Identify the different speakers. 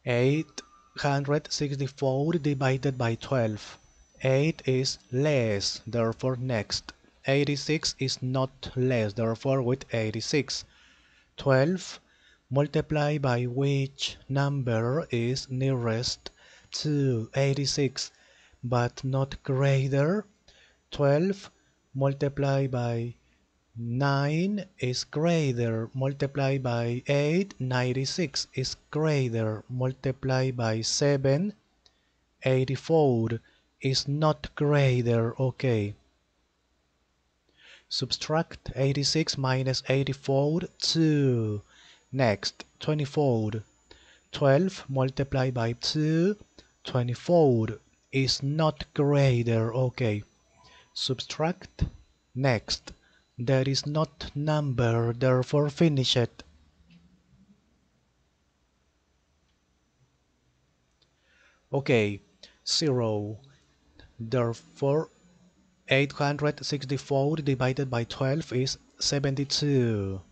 Speaker 1: 864 divided by 12. 8 is less, therefore next. 86 is not less, therefore with 86. 12 multiplied by which number is nearest to 86 but not greater. 12 multiplied by 9 is greater, multiplied by 8, 96 is greater, multiplied by 7, 84 is not greater. Okay. Subtract 86 minus 84, 2. Next, 24. 12 multiplied by 2, 24 is not greater. Okay. Subtract. Next, there is not number, therefore finish it. Okay, 0. Therefore 864 divided by 12 is 72.